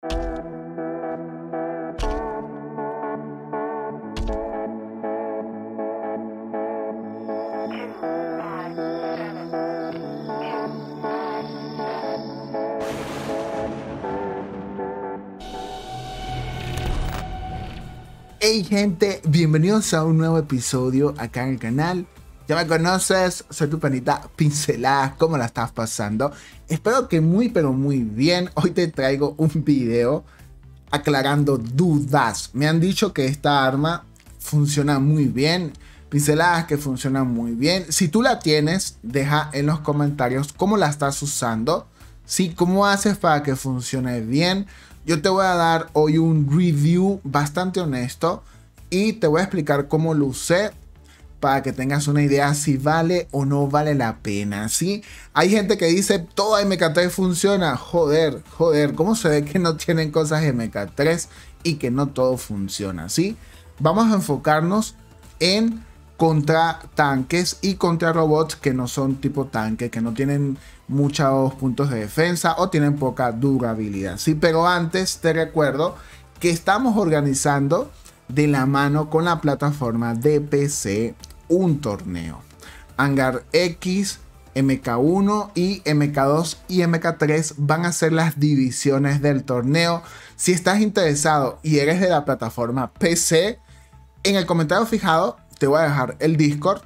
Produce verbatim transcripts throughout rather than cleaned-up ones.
Hey gente, bienvenidos a un nuevo episodio acá en el canal. Ya me conoces, soy tu panita Pinceladas. ¿Cómo la estás pasando? Espero que muy pero muy bien. Hoy te traigo un video aclarando dudas. Me han dicho que esta arma funciona muy bien. Pinceladas que funciona muy bien. Si tú la tienes, deja en los comentarios cómo la estás usando. Sí, cómo haces para que funcione bien. Yo te voy a dar hoy un review bastante honesto y te voy a explicar cómo lo usé para que tengas una idea si vale o no vale la pena, ¿sí? Hay gente que dice, todo M K tres funciona. Joder, joder, ¿cómo se ve que no tienen cosas M K tres y que no todo funciona, ¿sí? Vamos a enfocarnos en contra tanques y contra robots que no son tipo tanque, que no tienen muchos puntos de defensa o tienen poca durabilidad, sí. Pero antes te recuerdo que estamos organizando de la mano con la plataforma de P C un torneo. Hangar X, M K uno y M K dos y M K tres van a ser las divisiones del torneo. Si estás interesado y eres de la plataforma P C, en el comentario fijado te voy a dejar el Discord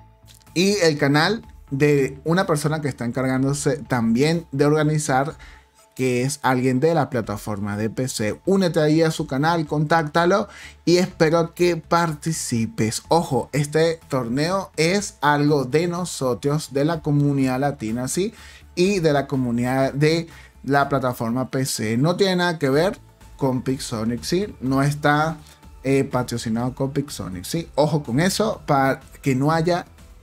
y el canal de una persona que está encargándose también de organizar, que es alguien de la plataforma de P C. Únete ahí a su canal, contáctalo y espero que participes. Ojo, este torneo es algo de nosotros, de la comunidad latina, ¿sí? Y de la comunidad de la plataforma P C. No tiene nada que ver con Pixonic, ¿sí? No está eh, patrocinado con Pixonic, ¿sí? Ojo con eso para que no haya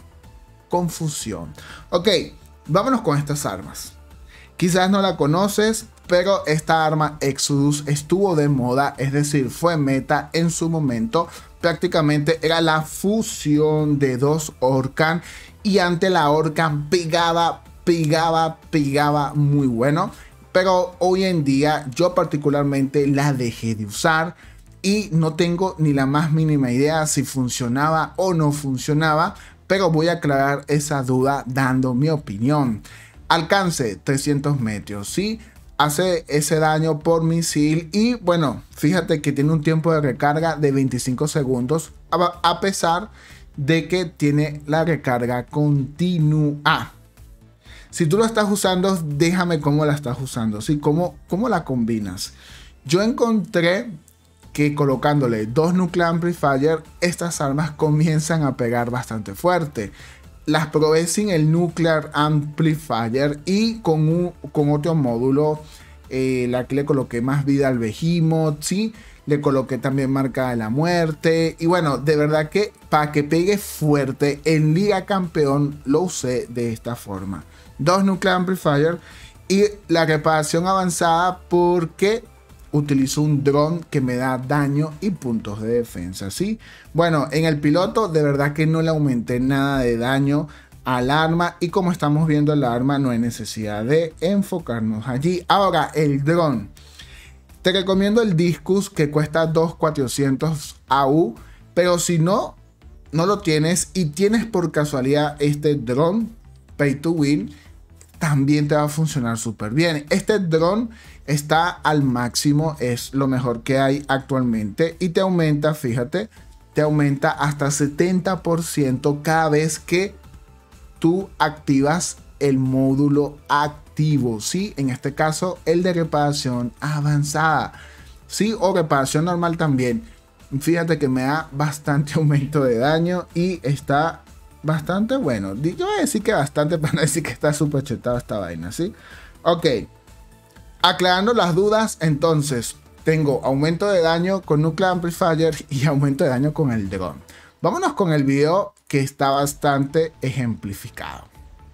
confusión. Ok, vámonos con estas armas. Quizás no la conoces, pero esta arma Exodus estuvo de moda, es decir, fue meta en su momento. Prácticamente era la fusión de dos Orkan y ante la Orkan pegaba, pegaba, pegaba muy bueno. Pero hoy en día yo particularmente la dejé de usar y no tengo ni la más mínima idea si funcionaba o no funcionaba. Pero voy a aclarar esa duda dando mi opinión. Alcance trescientos metros, ¿sí? Hace ese daño por misil y bueno, fíjate que tiene un tiempo de recarga de veinticinco segundos a pesar de que tiene la recarga continua. Si tú lo estás usando, déjame cómo la estás usando, ¿sí? ¿Cómo, cómo la combinas? Yo encontré que colocándole dos Nuclear Amplifier, estas armas comienzan a pegar bastante fuerte. Las probé sin el Nuclear Amplifier y con, un, con otro módulo, eh, la que le coloqué más vida al Behemoth, ¿sí? Le coloqué también marca de la muerte. Y bueno, de verdad que para que pegue fuerte en Liga Campeón lo usé de esta forma. Dos Nuclear Amplifier y la reparación avanzada porque utilizo un dron que me da daño y puntos de defensa, ¿sí? Bueno, en el piloto de verdad que no le aumenté nada de daño al arma y como estamos viendo el arma no hay necesidad de enfocarnos allí. Ahora el dron. Te recomiendo el Discus que cuesta dos mil cuatrocientos A U, pero si no, no lo tienes y tienes por casualidad este dron Pay to Win, también te va a funcionar súper bien. Este dron está al máximo, es lo mejor que hay actualmente y te aumenta, fíjate, te aumenta hasta setenta por ciento cada vez que tú activas el módulo activo, ¿sí? En este caso, el de reparación avanzada, ¿sí? O reparación normal también. Fíjate que me da bastante aumento de daño y está bastante bueno. Yo voy a decir que bastante para no decir que está súper chetado esta vaina, ¿sí? Ok. Aclarando las dudas, entonces, tengo aumento de daño con Nuclear Amplifier y aumento de daño con el dron. Vámonos con el video que está bastante ejemplificado.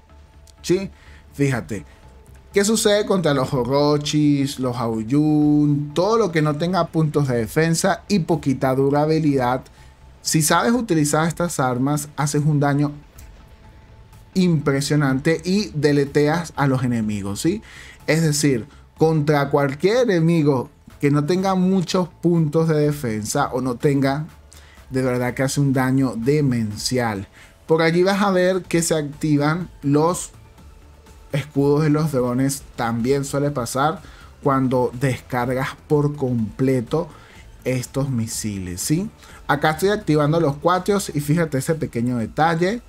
¿Sí? Fíjate. ¿Qué sucede contra los Orochis, los Aoyun, todo lo que no tenga puntos de defensa y poquita durabilidad? Si sabes utilizar estas armas, haces un daño impresionante y deleteas a los enemigos, ¿sí? Es decir, contra cualquier enemigo que no tenga muchos puntos de defensa o no tenga, de verdad que hace un daño demencial. Por allí vas a ver que se activan los escudos de los drones. También suele pasar cuando descargas por completo estos misiles, ¿sí? Acá estoy activando los cuatios y fíjate ese pequeño detalle.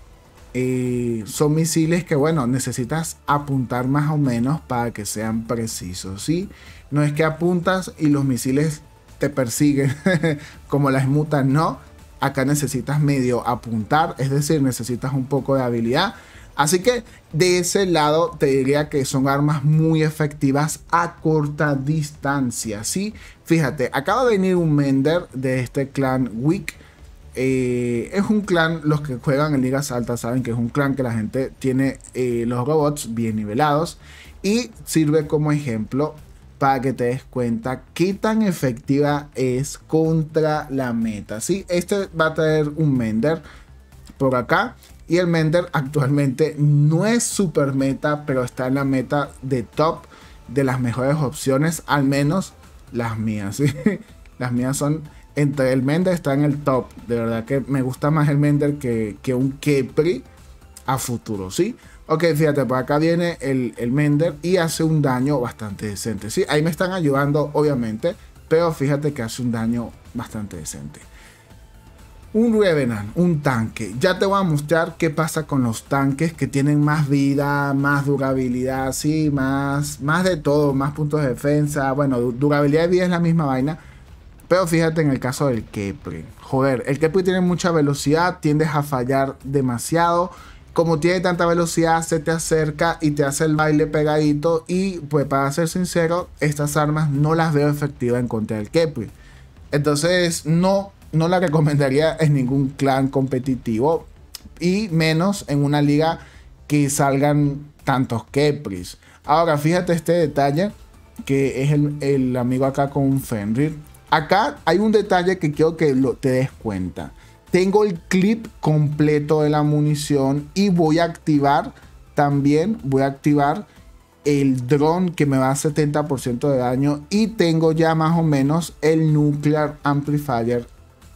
Eh, son misiles que, bueno, necesitas apuntar más o menos para que sean precisos, ¿sí? No es que apuntas y los misiles te persiguen como las mutas, no. Acá necesitas medio apuntar, es decir, necesitas un poco de habilidad. Así que de ese lado te diría que son armas muy efectivas a corta distancia, ¿sí? Fíjate, acaba de venir un Mender de este clan Wick. Eh, es un clan, los que juegan en ligas altas saben que es un clan que la gente tiene eh, los robots bien nivelados. Y sirve como ejemplo para que te des cuenta qué tan efectiva es contra la meta, ¿sí? Este va a traer un Mender por acá. Y el Mender actualmente no es super meta, pero está en la meta de top de las mejores opciones, al menos las mías, ¿sí? Las mías son, entre el Mender está en el top. De verdad que me gusta más el Mender que, que un Khepri a futuro, ¿sí? Ok, fíjate, por acá viene el, el Mender y hace un daño bastante decente, ¿sí? Ahí me están ayudando, obviamente, pero fíjate que hace un daño bastante decente. Un Revenant, un tanque. Ya te voy a mostrar qué pasa con los tanques que tienen más vida, más durabilidad, sí, más, más de todo, más puntos de defensa. Bueno, durabilidad de vida es la misma vaina. Pero fíjate en el caso del Khepri. Joder, el Khepri tiene mucha velocidad, tiendes a fallar demasiado. Como tiene tanta velocidad, se te acerca y te hace el baile pegadito. Y pues para ser sincero, estas armas no las veo efectivas en contra del Khepri. Entonces no... no la recomendaría en ningún clan competitivo y menos en una liga que salgan tantos Khepris. Ahora fíjate este detalle que es el, el amigo acá con un Fenrir. Acá hay un detalle que quiero que lo, te des cuenta. Tengo el clip completo de la munición y voy a activar también, voy a activar el dron que me va a setenta por ciento de daño y tengo ya más o menos el Nuclear Amplifier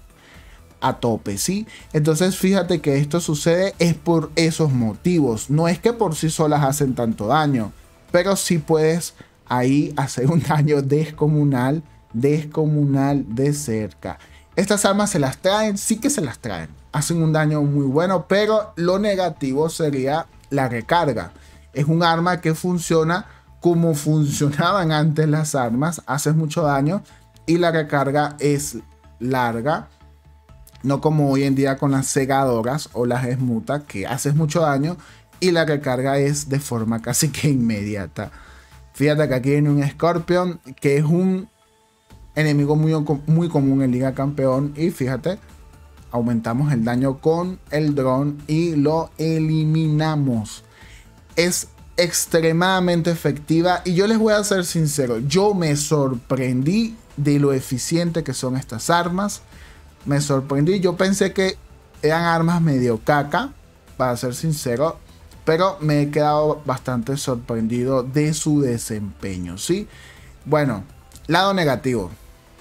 a tope, ¿sí? Entonces fíjate que esto sucede es por esos motivos. No es que por sí solas hacen tanto daño, pero sí puedes ahí hacer un daño descomunal, descomunal de cerca. Estas armas se las traen, sí que se las traen. Hacen un daño muy bueno, pero lo negativo sería la recarga. Es un arma que funciona como funcionaban antes las armas. Haces mucho daño y la recarga es larga. No como hoy en día con las segadoras o las esmutas que haces mucho daño y la recarga es de forma casi que inmediata. Fíjate que aquí viene un Scorpion que es un enemigo muy, muy común en Liga Campeón. Y fíjate, aumentamos el daño con el dron y lo eliminamos. Es extremadamente efectiva y yo les voy a ser sincero, yo me sorprendí de lo eficiente que son estas armas. Me sorprendí, yo pensé que eran armas medio caca, para ser sincero, pero me he quedado bastante sorprendido de su desempeño, ¿sí? Bueno, lado negativo.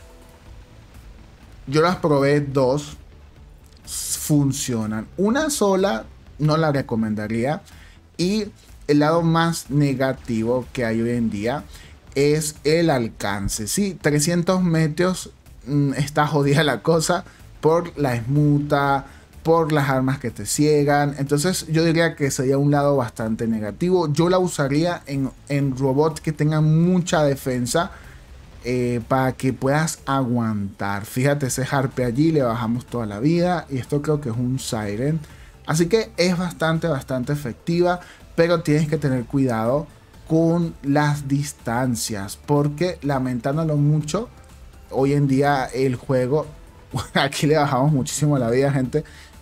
Yo las probé dos, funcionan. Una sola no la recomendaría. Y el lado más negativo que hay hoy en día es el alcance, ¿sí? trescientos metros. Está jodida la cosa por la esmuta, por las armas que te ciegan. Entonces yo diría que sería un lado bastante negativo. Yo la usaría en, en robots que tengan mucha defensa, eh, para que puedas aguantar. Fíjate ese Harpe allí, le bajamos toda la vida y esto creo que es un Siren. Así que es bastante, bastante efectiva, pero tienes que tener cuidado con las distancias, porque lamentándolo mucho, hoy en día el juego, aquí le bajamos muchísimo la vida, gente.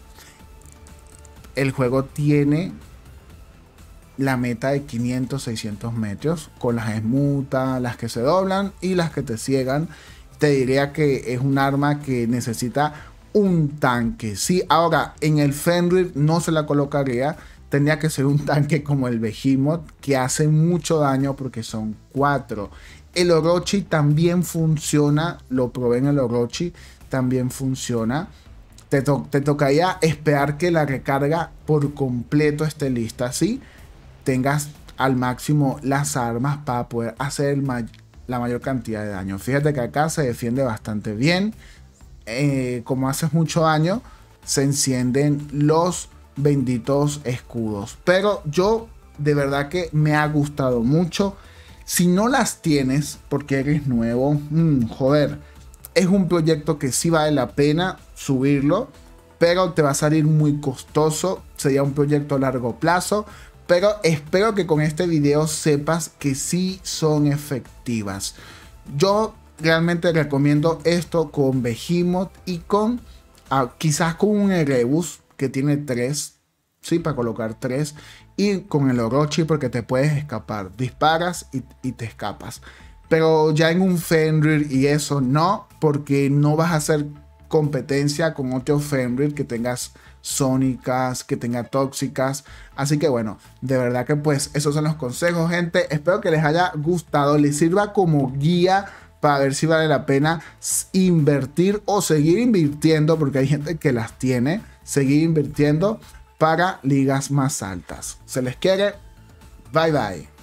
El juego tiene la meta de quinientos, seiscientos metros con las esmutas, las que se doblan y las que te ciegan. Te diría que es un arma que necesita un tanque. Sí, ahora en el Fenrir no se la colocaría. tendría que ser un tanque como el Behemoth, que hace mucho daño porque son cuatro. El Orochi también funciona, lo probé en el Orochi, también funciona. Te, to te tocaría esperar que la recarga por completo esté lista, ¿sí? Tengas al máximo las armas para poder hacer el ma la mayor cantidad de daño. Fíjate que acá se defiende bastante bien. Eh, como haces mucho daño, se encienden los benditos escudos. Pero yo de verdad que me ha gustado mucho. Si no las tienes porque eres nuevo, mmm, joder, es un proyecto que sí vale la pena subirlo, pero te va a salir muy costoso. Sería un proyecto a largo plazo, pero espero que con este video sepas que sí son efectivas. Yo realmente recomiendo esto con Behemoth y con uh, quizás con un Erebus que tiene tres, sí, para colocar tres, y con el Orochi porque te puedes escapar, disparas y, y te escapas. Pero ya en un Fenrir y eso no, porque no vas a hacer competencia con otro Fenrir que tengas sónicas, que tenga tóxicas. Así que bueno, de verdad que pues esos son los consejos, gente. Espero que les haya gustado, les sirva como guía para ver si vale la pena invertir o seguir invirtiendo, porque hay gente que las tiene, seguir invirtiendo para ligas más altas. Se les quiere. Bye bye.